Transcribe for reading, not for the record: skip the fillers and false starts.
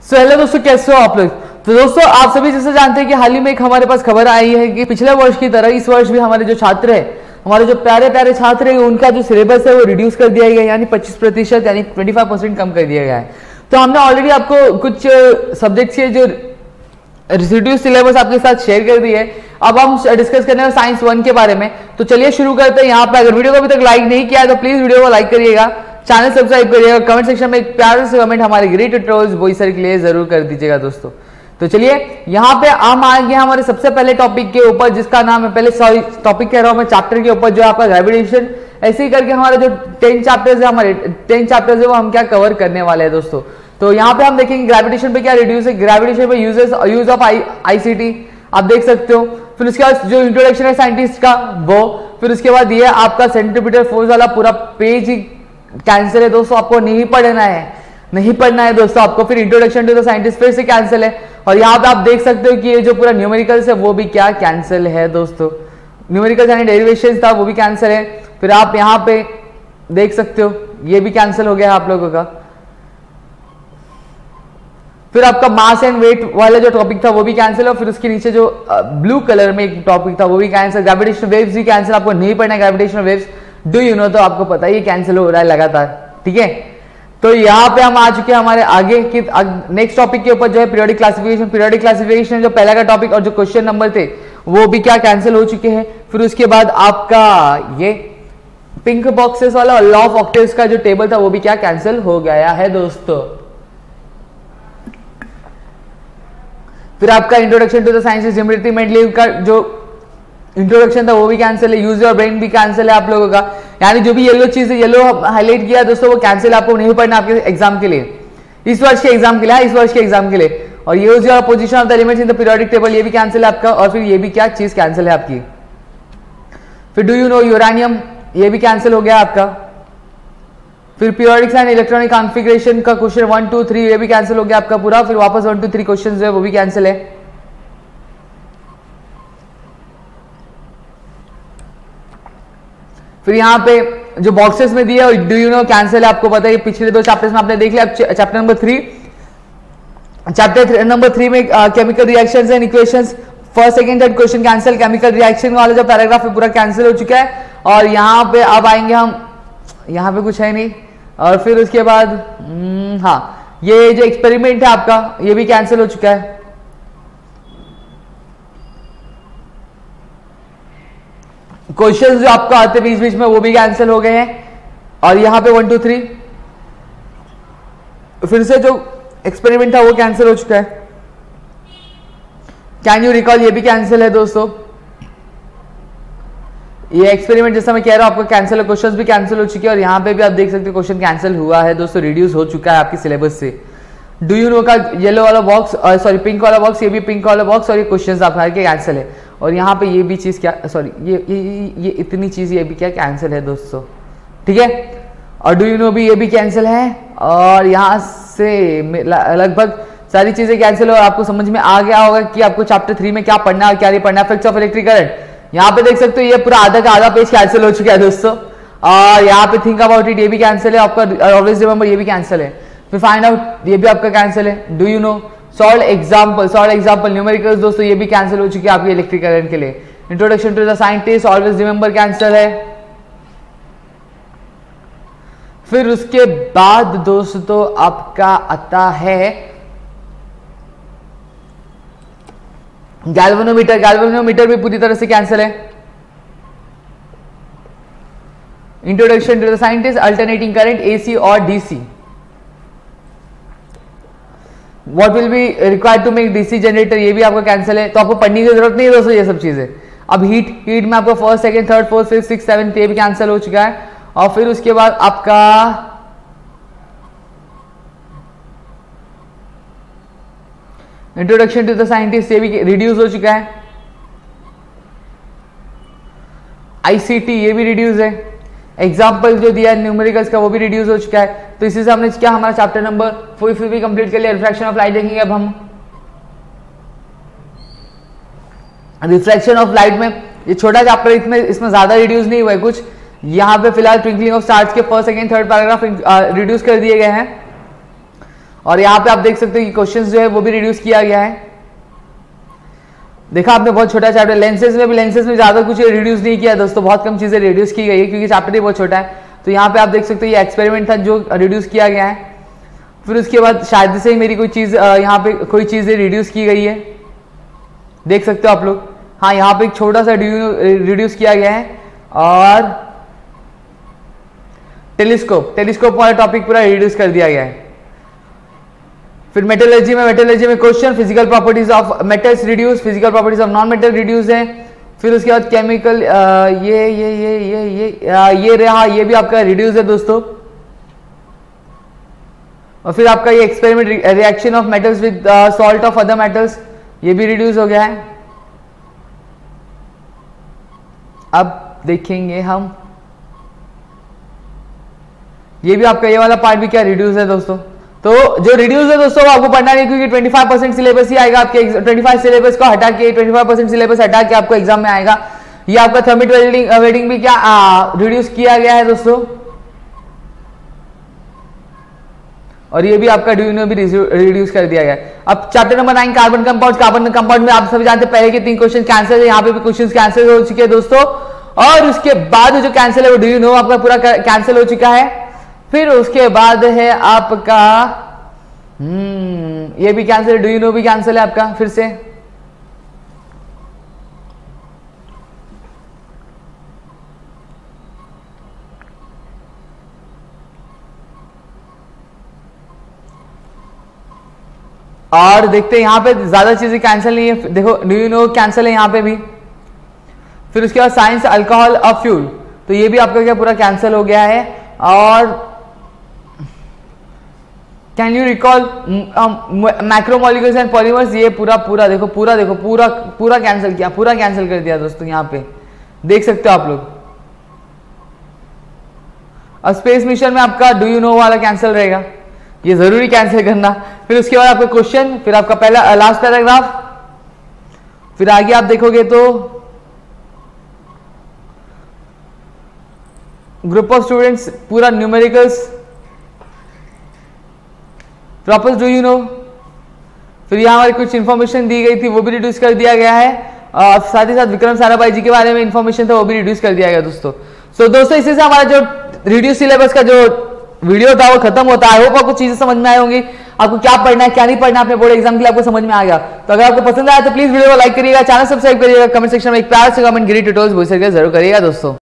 So hello दोस्तों, कैसे हो आप लोग। तो दोस्तों, आप सभी जैसे जानते हैं कि हाल ही में एक हमारे पास खबर आई है कि पिछले वर्ष की तरह इस वर्ष भी हमारे जो छात्र है, हमारे जो प्यारे प्यारे छात्र है, उनका जो सिलेबस है वो रिड्यूस कर दिया गया, यानी 25% यानी 25% कम कर दिया गया है। तो हमने ऑलरेडी आपको कुछ सब्जेक्ट्स के जो रिड्यूस सिलेबस आपके साथ शेयर कर दी है। अब हम डिस्कस करने हैं साइंस 1 के बारे में। तो चलिए शुरू करते हैं। यहाँ पे अगर वीडियो को अभी तक लाइक नहीं किया है तो प्लीज वीडियो को लाइक करिएगा, चैनल सब्सक्राइब करिएगा, कमेंट सेक्शन में एक प्यारे से कमेंट हमारे ग्रेट ट्यूटोरियल्स वॉइस सर के लिए जरूर कर दीजिएगा दोस्तों। तो चलिए यहाँ पे हम आ गए हमारे सबसे पहले टॉपिक के ऊपर, जिसका नाम है, पहले सॉरी टॉपिक कह रहा हूँ मैं, चैप्टर के ऊपर जो आपका ग्रेविटेशन। ऐसे ही करके हमारे जो 10 चैप्टर्स है, हमारे 10 चैप्टर्स है वो हम क्या कवर करने वाले हैं दोस्तों। तो यहाँ पे हम देखेंगे ग्रेविटेशन पे क्या रिड्यूस है, ग्रेविटेशन पे यूज ऑफ आईसीटी आप देख सकते हो। फिर उसके बाद जो इंट्रोडक्शन है साइंटिस्ट का वो, फिर उसके बाद ये आपका सेंट्रीपिटल फोर्स वाला पूरा पेज ही कैंसिल है दोस्तों, आपको नहीं पढ़ना है दोस्तों आपको। फिर इंट्रोडक्शन टू द साइंटिस्ट फिर से कैंसिल है, और यहाँ पे आप देख सकते हो कि ये जो पूरा न्यूमेरिकल्स है वो भी क्या कैंसिल है दोस्तों। न्यूमेरिकल्स यानी डेरिवेशन था वो भी कैंसिल है। फिर आप यहाँ पे देख सकते हो ये भी कैंसिल हो गया आप लोगों का। फिर आपका मास एंड वेट वाला जो टॉपिक था वो भी कैंसिल है। फिर उसके नीचे जो ब्लू कलर में एक टॉपिक था वो भी कैंसिल। ग्रेविटेशनल वेव्स भी कैंसिल, आपको नहीं पढ़ना है gravitational waves, do you know, तो आपको पता ही कैंसिल हो रहा है लगातार, ठीक है। तो यहाँ पे हम आ चुके हैं हमारे आगे की नेक्स्ट टॉपिक के ऊपर जो है पीरियोडिक क्लासिफिकेशन। पीरियोडिक क्लासिफिकेशन जो पहला का टॉपिक और जो क्वेश्चन नंबर थे वो भी क्या कैंसिल हो चुके हैं। फिर उसके बाद आपका ये पिंक बॉक्सेस वाला लॉ ऑफ ऑक्टेव्स का जो टेबल था वो भी क्या कैंसिल हो गया है दोस्तों। फिर आपका introduction to the sciences geometry Mendeleev का जो इंट्रोडक्शन था वो भी कैंसिल है। यूज योर ब्रेन भी कैंसिल है आप लोगों का, यानी जो भी येलो चीज है, येलो हाईलाइट किया दोस्तों वो कैंसिल, आपको नहीं पढ़ना आपके एग्जाम के लिए, इस वर्ष के एग्जाम के लिए, इस वर्ष के एग्जाम के लिए। और use your position of the elements in the periodic table, ये भी कैंसिल है आपका। और फिर ये भी क्या चीज कैंसिल है आपकी। फिर डू यू नो यूरेनियम, ये भी कैंसिल हो गया आपका। फिर पीरियोडिक एंड इलेक्ट्रॉनिक कॉन्फ़िगरेशन का क्वेश्चन 1 2 3 ये भी कैंसिल हो गया आपका पूरा। फिर वापस 1 2 3 क्वेश्चन जो है वो भी कैंसिल है। फिर यहाँ पे जो बॉक्सेस में दिया है डू यू नो कैंसिल है, आपको पता है पिछले 2 चैप्टर्स में आपने देख लिया। चैप्टर नंबर 3 में chemical reactions and equations, first second third question cancel. Chemical reaction वाला जो पैराग्राफ है पूरा कैंसिल हो चुका है। और यहाँ पे अब आएंगे हम, यहाँ पे कुछ है नहीं। और फिर उसके बाद हाँ, ये जो एक्सपेरिमेंट है आपका ये भी कैंसिल हो चुका है। क्वेश्चंस जो आपको आते बीच बीच में वो भी कैंसिल हो गए हैं। और यहाँ पे 1 2 3 फिर से जो एक्सपेरिमेंट था वो कैंसिल हो चुका है। कैन यू रिकॉल, ये भी कैंसिल है दोस्तों। ये एक्सपेरिमेंट जैसा मैं कह रहा हूं आपको कैंसिल है। क्वेश्चंस भी कैंसिल हो चुके हैं। और यहाँ पे भी आप देख सकते हो क्वेश्चन कैंसिल हुआ है दोस्तों, रिड्यूस हो चुका है आपके सिलेबस से। डू यू नो का येलो वाला बॉक्स, सॉरी पिंक वाला बॉक्स, ये भी पिंक वाला बॉक्स, और ये क्वेश्चंस आपके कैंसिल है। और यहाँ पे ये भी चीज क्या, सॉरी ये इतनी चीज ये भी क्या कैंसिल है दोस्तों, ठीक है। और डू यू नो भी ये भी कैंसिल है। और यहाँ से लगभग सारी चीजें कैंसिल हो। और आपको समझ में आ गया होगा कि आपको चैप्टर 3 में क्या पढ़ना है और क्या नहीं पढ़ना। इफेक्ट्स ऑफ इलेक्ट्रिक करंट, यहाँ पे देख सकते हो ये पूरा आधा का आधा पेज कैंसिल हो चुका है दोस्तों। और यहाँ पे थिंक अबाउट इट ये भी कैंसिल है आपका। ऑलवेज रिमेंबर ये भी कैंसिल है। फिर फाइंड आउट ये भी आपका कैंसिल है। Do you know, solve example numericals दोस्तों ये भी कैंसिल हो चुकी है आपकी इलेक्ट्रिक करंट के लिए। Introduction to the scientist always remember cancel है। फिर उसके बाद दोस्तों आपका आता है गैल्वेनोमीटर भी पूरी तरह से कैंसिल है। Introduction to the scientist alternating current AC और DC, what will be required to make DC generator, ये भी आपका कैंसिल है। तो आपको पढ़ने की जरूरत नहीं है दोस्तों ये सब चीजें। अब हीट में आपको first second third fourth fifth six seventh ये भी कैंसिल हो चुका है। और फिर उसके बाद आपका इंट्रोडक्शन टू द साइंटिस्ट ये भी रिड्यूस हो चुका है। आईसीटी ये भी रिड्यूस है। एग्जाम्पल जो दिया है न्यूमेरिकल्स का वो भी रिड्यूस हो चुका है। तो इसी से हमने क्या हमारा चैप्टर नंबर 4 भी कंप्लीट कर लिया। रिफ्रैक्शन ऑफ लाइट देखेंगे अब हम। रिफ्रैक्शन ऑफ लाइट में ये छोटा चैप्टर, इसमें ज्यादा रिड्यूस नहीं हुआ है कुछ। यहाँ पे फिलहाल ट्विंकलिंग ऑफ स्टार्स के first second third paragraph reduce कर दिए गए हैं। और यहाँ पे आप देख सकते हो कि क्वेश्चंस जो है वो भी रिड्यूस किया गया है। देखा आपने, बहुत छोटा चैप्टर। लेंसेज में ज्यादा कुछ रिड्यूस नहीं किया दोस्तों, बहुत कम चीजें रिड्यूस की गई है क्योंकि चैप्टर ही बहुत छोटा है। तो यहाँ पे आप देख सकते हो ये एक्सपेरिमेंट था जो रिड्यूस किया गया है। फिर उसके बाद शायद से ही मेरी कोई चीज यहाँ पे कोई चीज रिड्यूस की गई है, देख सकते हो आप लोग। हाँ, यहाँ पे एक छोटा सा रिड्यूस किया गया है। और टेलीस्कोप वाला टॉपिक पूरा रिड्यूस कर दिया गया है। फिर मेटलर्जी में question, physical properties of metals reduce, physical properties of non metal reduce है। फिर उसके बाद केमिकल ये रहा, ये भी आपका रिड्यूस है दोस्तों। और फिर आपका ये experiment reaction of metals with salt of other metals, ये भी रिड्यूस हो गया है। अब देखेंगे हम, ये भी आपका ये वाला पार्ट भी क्या रिड्यूस है दोस्तों। तो जो रिड्यूस है दोस्तों वो आपको पढ़ना नहीं, क्योंकि 25% सिलेबस ही आएगा आपके। 25 सिलेबस को हटा के 25% सिलेबस हटा के आपको एग्जाम में आएगा। ये आपका थर्मिट वेल्डिंग भी क्या रिड्यूस किया गया है दोस्तों। और ये भी आपका ड्यूनो भी रिड्यूस कर दिया गया है। अब चैप्टर नंबर 9 कार्बन कंपाउंड में आप सभी जानते हैं पहले के 3 क्वेश्चन कैंसिल है, यहाँ पे भी क्वेश्चन कैंसिल हो चुके हैं दोस्तों। और उसके बाद जो कैंसिल है वो ड्यूनो आपका पूरा कैंसिल हो चुका है। फिर उसके बाद है आपका ये भी कैंसिल, डू यू नो भी कैंसिल है आपका फिर से। और देखते हैं यहाँ पे ज्यादा चीजें कैंसिल नहीं है। देखो डू यू नो कैंसिल है यहाँ पे भी। फिर उसके बाद साइंस अल्कोहल ऑफ फ्यूल, तो ये भी आपका क्या पूरा कैंसिल हो गया है। और can you recall macromolecules and polymers, ये पूरा देखो पूरा कैंसिल किया, पूरा कैंसिल कर दिया दोस्तों। यहाँ पे देख सकते हो आप लोग। अब स्पेस मिशन में आपका डू यू नो वाला कैंसिल रहेगा, ये जरूरी कैंसिल करना। फिर उसके बाद आपका क्वेश्चन, फिर आपका पहला लास्ट पैराग्राफ। फिर आगे आप देखोगे तो ग्रुप ऑफ स्टूडेंट्स, पूरा न्यूमेरिकल्स, प्रॉपर्स डू यू नो। फिर यहाँ हमारी कुछ इंफॉर्मेशन दी गई थी वो भी रिड्यूस कर दिया गया है। साथ ही साथ विक्रम साराभाई जी के बारे में इंफॉर्मेशन था वो भी रिड्यूस कर दिया गया दोस्तों। सो दोस्तों इसी से हमारा जो रिड्यूस सिलेबस का जो वीडियो था वो खत्म होता है। आई होप आपको चीजें समझ में आई होंगी, आपको क्या पढ़ना है क्या नहीं पढ़ना अपने बोर्ड एग्जाम के लिए आपको समझ में आ गया। तो अगर आपको पसंद आया तो प्लीज वीडियो को लाइक करिएगा, चैनल सब्सक्राइब करिएगा, कमेंट सेक्शन में एक प्यार से कमेंट गिरी ट्यूटोरियल्स जरूर करिएगा दोस्तों।